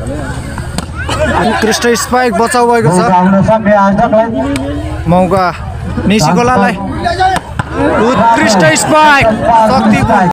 उत्कृष्ट स्पाइक बचाउ भएको छ मौका निसी गोलालाई उत्कृष्ट स्पाइक शक्तिको